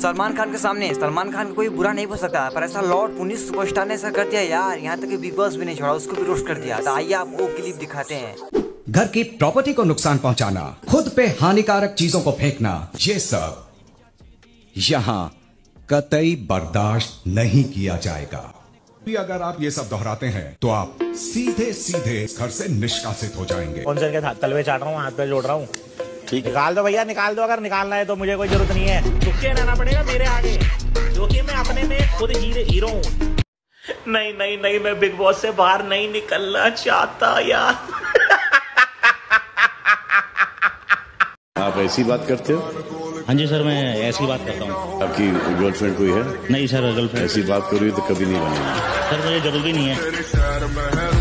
सलमान खान के सामने सलमान खान को कोई बुरा नहीं बोल सकता, पर ऐसा लॉर्ड पुनीत सुपरस्टार ने ऐसा कर दिया यार, यहाँ तक कि बिग बॉस भी नहीं छोड़ा, उसको भी रोस्ट कर दिया। तो आइए आपको क्लिप दिखाते हैं। घर की प्रॉपर्टी को नुकसान पहुंचाना, खुद पे हानिकारक चीजों को फेंकना, ये सब यहाँ कतई बर्दाश्त नहीं किया जाएगा। अगर आप ये सब दोहराते हैं तो आप सीधे सीधे घर से निष्कासित हो जाएंगे। कौन से तलवे चाट रहा हूँ, हाथ पे जोड़ रहा हूँ। ठीक, निकाल दो भैया, निकाल दो। अगर निकालना है तो मुझे कोई जरूरत नहीं है। चुपके रहना पड़ेगा मेरे आगे, जो कि मैं अपने में खुद हीरो हूँ। नहीं नहीं नहीं, मैं बिग बॉस से बाहर नहीं निकलना चाहता यार। आप ऐसी बात करते हो? हाँ जी सर, मैं ऐसी बात करता हूँ। आपकी गर्लफ्रेंड कोई है? नहीं सर, गर्लफ्रेंड ऐसी बात करोगे तो कभी नहीं बनेगी। सर मुझे जरूरी नहीं है।